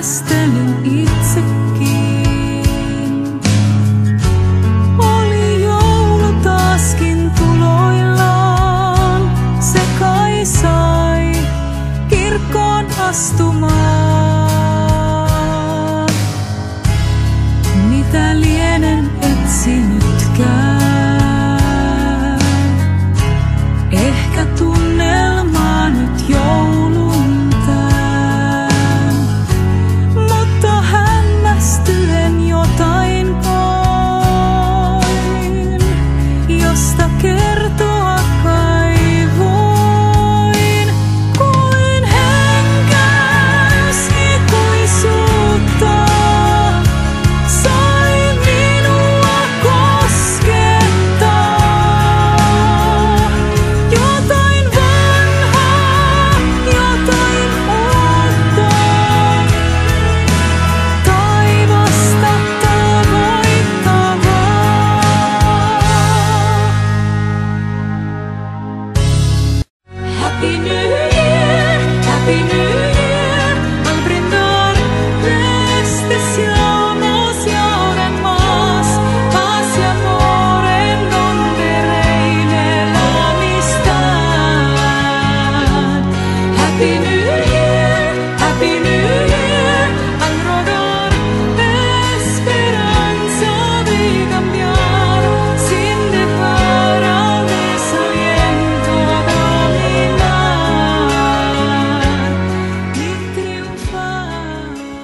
hämmästelin itsekin. Oli joulu taaskin tuloillaan, se kai sai kirkkoon astumaan. Mitä lienen etsinytkään, ehkä tunnelmaa nyt joulun tän. Mutta hämmästyen jotain koin, josta kertoa kai voin. Kuin henkäys ikuisuutta sai minua koskettaa. Jotain vanhaa, jotain uutta, taivasta tavoittavaa. Happy New Year, Happy New Year. Al brindar restesiamos y ahora en más paz y amor en donde reine la amistad. Happy New Year, Happy New Year. Al rodar esperanza de cambiar sin dejar al desaliento dominar y triunfar.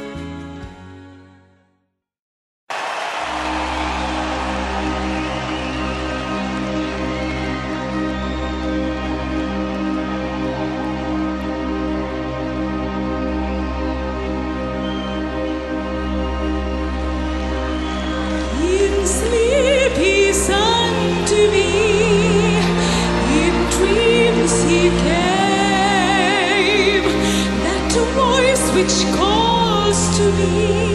In sleep he sang to me, in dreams he came, that voice which calls to me.